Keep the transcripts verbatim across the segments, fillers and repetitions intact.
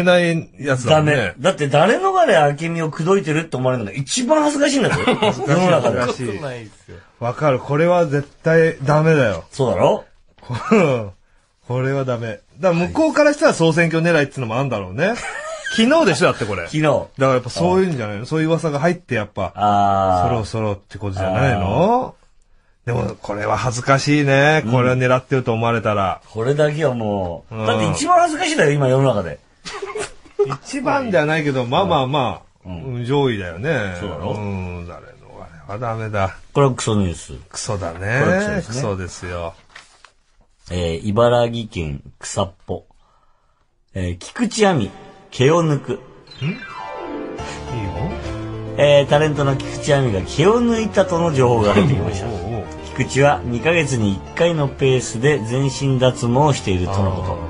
ないやつだダもんね。 メ。だって誰のがね、明美を口説いてるって思われるのが一番恥ずかしいんだぞ。世の中で。 恥ずかしい。わかる。これは絶対ダメだよ。 そうだろこれはダメ。だから向こうからしたら総選挙狙いっていうのもあるんだろうね。昨日でしょだってこれ。 昨日。 だからやっぱそういうんじゃないの？そういう噂が入ってやっぱ、 あそろそろってことじゃないの？でもこれは恥ずかしいね。これは狙ってると思われたら。 これだけはもう、 うんだって一番恥ずかしいだよ、今世の中で。 一番ではないけど、まあまあまあ、 うん上位だよね。 そうだろうん、誰のあれはダメだ。 これはクソニュース。 クソだこれはクソね。 ですねクソですよ。 えー、茨城県草っぽ。えー、菊池亜美、毛を抜く。 いいよ。 えー、タレントの菊池亜美が毛を抜いたとの情報が入ってきました。 おうおう菊池はにかげつにいっかいのペースで全身脱毛をしているとのこと。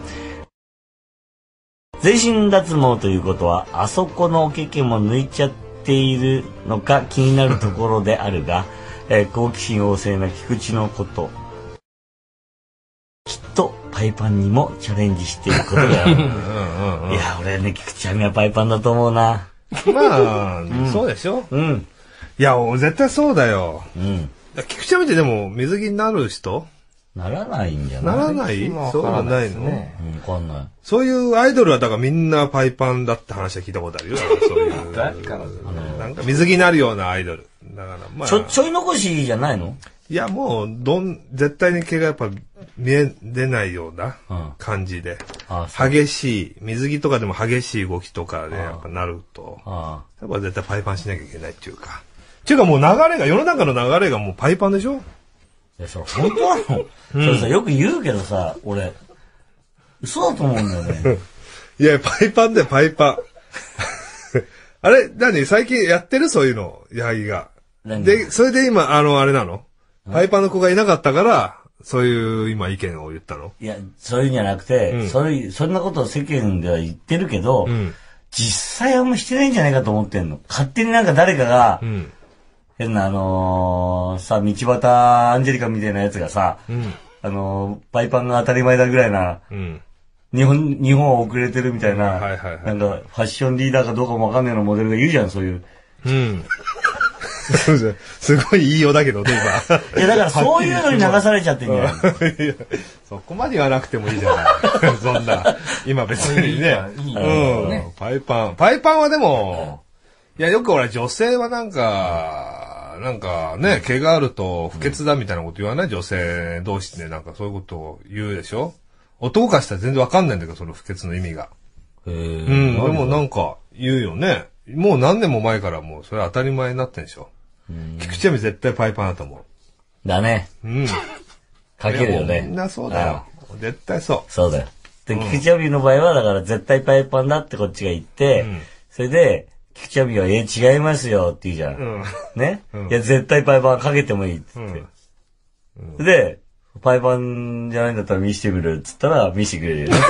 全身脱毛ということは、あそこのおけけも抜いちゃっているのか気になるところであるが、えー、好奇心旺盛な菊池のこと、きっとパイパンにもチャレンジしていることだよ。 うんうんうんいや、俺ね、菊池亜美はパイパンだと思うな。 まあ、そうでしょ。 うん。 いや、絶対そうだよ。 うん。 菊池亜美ってでも水着になる人ならないんじゃない？ ならないそうはないの、 うん、わかんない。 そういうアイドルはだからみんなパイパンだって話は聞いたことあるよ。そういう。 誰かななんか水着になるようなアイドル。だからまあ。 ちょ、ちょい残しじゃないの？ いやもう、どん、絶対に毛がやっぱ見え、出ないようなうん感じで。 ああ、そう。 激しい、水着とかでも激しい動きとかでやっぱなると、 あやっぱ絶対パイパンしなきゃいけないっていうか。っていうかもう流れが、世の中の流れがもうパイパンでしょ？ あ。いや、それ本当なの？それさ、よく言うけどさ、俺、嘘だと思うんだよね。 いや、パイパンだよ、パイパン。あれ何最近やってるそういうの、矢作が。 何で、それで今、あの、あれなのパイパンの子がいなかったから、そういう今意見を言ったのいや、そういうんじゃなくて、 うんそういう、そんなことを世間では言ってるけど、 うん。 実際あんましてないんじゃないかと思ってんの。勝手になんか誰かが、 うん。 変なあのー、さ、道端アンジェリカみたいなやつがさ、 うん。 あのー、パイパンが当たり前だぐらいな、 うん。 日本、日本は遅れてるみたいな、 はいはいはいなんかファッションリーダーかどうかもわかんないようなモデルが言うじゃん、そういう。 うん。すごい言いようだけどね、 いや、だからそういうのに流されちゃってんじゃない今。いやそこまで言わなくてもいいじゃない。そんな。今別にね。 いいうん。パイパン。パイパンはでも、いや、よく俺女性はなんか、なんかね、毛があると不潔だみたいなこと言わない女性同士でなんかそういうことを言うでしょ男からしたら全然わかんないんだけど、その不潔の意味が。 へうーん。でもなんか言うよね。もう何年も前からもうそれ当たり前になってんでしょ。菊池亜美絶対パイパンだと思だね。 う。うん。 かけるよね。 いやもうみんなそうだよ。絶対そそうだよ。で、菊池亜美の場合は、だから絶対パイパンだってこっちが言って、 うんそれで、菊池亜美は、え、違いますよって言うじゃん。 う。うん。 ね、 うんいや、絶対パイパンかけてもいいってう言って。 ん。 で、パイパンじゃないんだったら見せてくれるっつったら見せてくれるよね。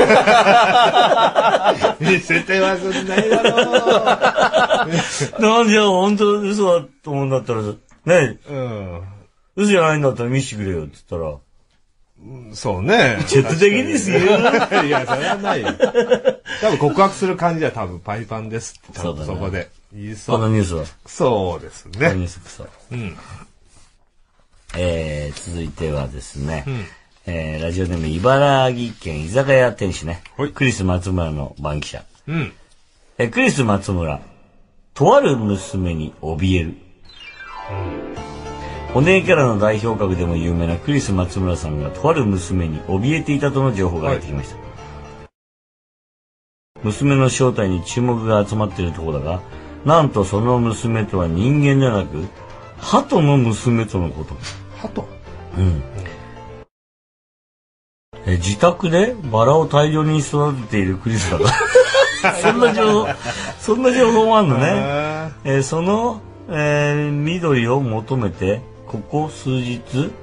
見せてはくんないだろなんで本当嘘だと思うんだったら、ね、 う。うん。 嘘じゃないんだったら見せてくれよっつったら、 そうね。 ちょっと的ですよ。 いや、それはないよ。多分告白する感じは多分パイパンですって多分そうだねそこで言いそこのう。 ニュースは。 そうですこのニュね。 ースクソ。 うん。 えー、続いてはですね、 うんえー、ラジオネーム茨城県居酒屋店主ね、 はいクリス松村の番記者。 うん。 えー、クリス松村、とある娘に怯える。お姉キャラの代表格でも有名なクリス松村さんがとある娘に怯えていたとの情報が入ってきました。娘の正体に注目が集まっているところだが、なんとその娘とは人間ではなく、鳩の娘とのこと。 鳩うん。え、自宅でバラを大量に育てているクリスだから。そんな情報、そんな情報もあるのね。 ね。 えーその、えー緑を求めて、ここ数日、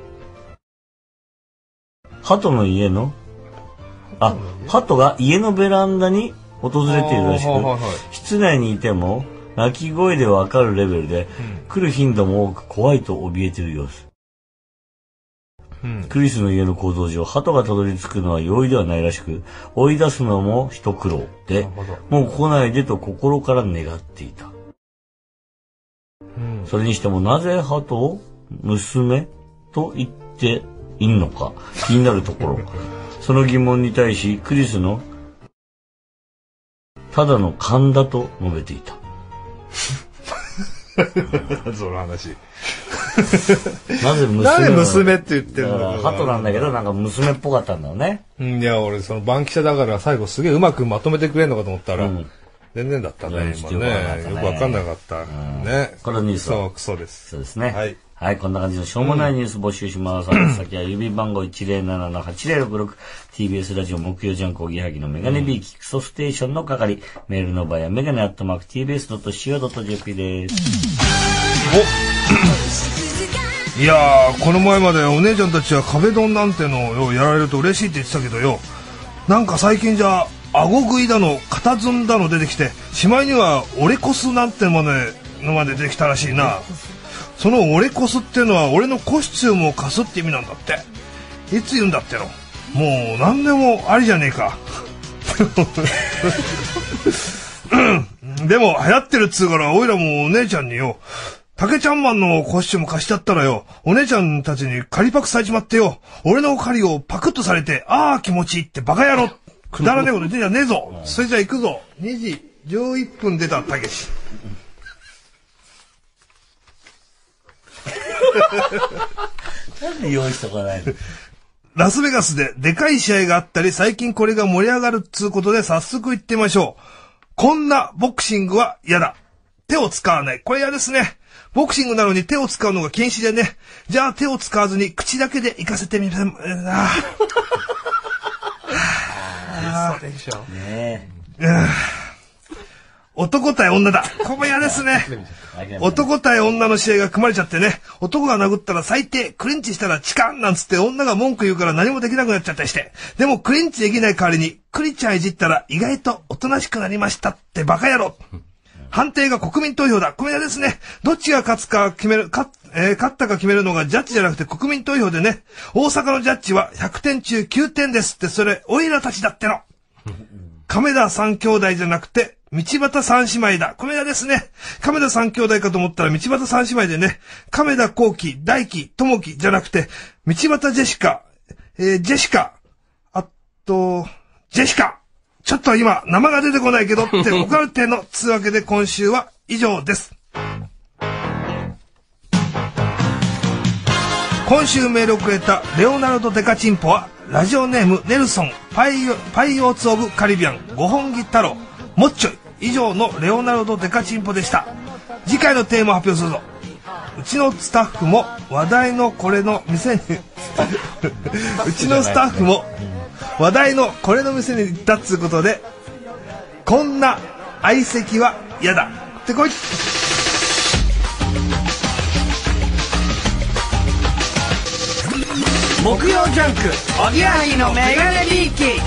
鳩の家の、あ、鳩が家のベランダに訪れているらしく、 はいはいはい室内にいても、鳴き声でわかるレベルで、来る頻度も多く怖いと怯えている様子。 うん、 クリスの家の構造上、鳩がたどり着くのは容易ではないらしく、追い出すのも一苦労で、もう来ないでと心から願っていた。 うん、 それにしてもなぜ鳩を娘と言っていいのか気になるところ。その疑問に対し、クリスのただの勘だと述べていた。 その話。 なぜ娘なんで娘って言ってるのか。鳩なんだけど、なんか娘っぽかったんだよね。 うん、いや、俺、その、番記者だから最後すげえうまくまとめてくれんのかと思ったら、うん、全然だったね、今ね。よくわかんなかった。うん、ね。 このニュースそう、クソです。 そうですね。 はい。 はい、こんな感じのしょうもないニュース募集します。うん、先は郵便番号 いちまるななのはちまるろくろく ティービーエス ラジオ木曜ジャンクおぎやはぎのメガネビーキクソステーションの係、メールの場合はメガネアットマーク ティービーエスドットシーオードットジェーピー です。 おいやー、この前までお姉ちゃんたちは壁ドンなんてのをよやられると嬉しいって言ってたけどよ、なんか最近じゃ顎食いだの肩ずんだの出てきて、しまいにはオレコスなんてものまで出てきたらしいな。そのオレコスってのは俺のコスチュームを貸すって意味なんだって。いつ言うんだっての。もう何でもありじゃねえか。でも流行ってるっつうからおいらもお姉ちゃんによ、竹ちゃんマンのコスチューム貸しちゃったらよ、お姉ちゃんたちに借りパクされちまってよ、俺の借りをパクッとされて、ああ気持ちいいってバカ野郎、くだらねえこと言ってんじゃねえぞ。それじゃ行くぞ。にじじゅういっぷん出たたけし。 なんで用意しとかないの。 ラスベガスででかい試合があったり、最近これが盛り上がるっつうことで早速行ってみましょう。こんなボクシングは嫌だ。手を使わない。これ嫌ですね。ボクシングなのに手を使うのが禁止でね。じゃあ手を使わずに口だけで行かせてみま、あああ。ねえ。 男対女だ。ここ嫌ですね。男対女の試合が組まれちゃってね。男が殴ったら最低、クリンチしたら痴漢なんつって女が文句言うから何もできなくなっちゃったりして。でもクリンチできない代わりに、クリちゃんいじったら意外とおとなしくなりましたってバカ野郎。判定が国民投票だ。これ嫌ですね。どっちが勝つか決める、勝、えー、勝ったか決めるのがジャッジじゃなくて国民投票でね。大阪のジャッジはひゃくてん中きゅうてんですって、それ、おいらたちだっての。亀田三兄弟じゃなくて、道端三姉妹だ。これ嫌ですね。亀田三兄弟かと思ったら道端三姉妹でね。亀田光輝、大輝、智輝じゃなくて、道端ジェシカ、えー、ジェシカ、あと、ジェシカ。ちょっと今、名前が出てこないけどってオカルテのつうわけで今週は以上です。今週メールをくれたレオナルド・デカチンポは、ラジオネームネルソン、パイオ、パイオーツ・オブ・カリビアン、五本木太郎、もっちょい、以上のレオナルド・デカチンポでした。次回のテーマを発表するぞ。うちのスタッフも話題のこれの店にうちのスタッフも話題のこれの店に行ったっつうことで、こんな相席は嫌だってこい。 木曜ジャンクおぎやはぎのメガネビーキ。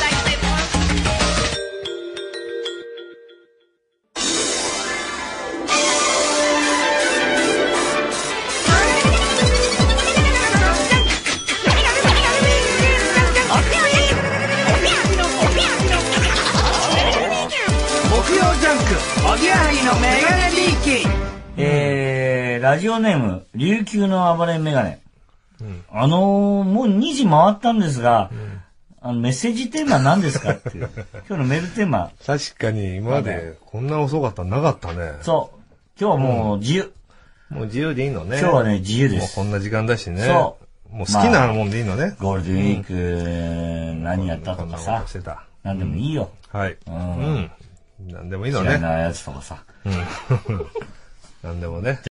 木曜ジャンクおぎやはぎのメガネビーキ。 えー、ラジオネーム琉球の暴れメガネ。うん、あのー、もうにじ回ったんですが、うん、あのメッセージテーマは何ですかっていう今日のメールテーマ。 確かに今までこんな遅かったのなかったね。 そう。今日はもう自由。 うん、もう自由でいいのね。 今日はね、自由です。 もうこんな時間だしね。 そう。 もう好きなもんでいいのね。 まあ、ゴールデンウィーク、うん、何やったとかさ。何でもいいよ。 はい。うん。うん、何でもいいのね。 嫌いなやつとかさ。 うん。何でもね。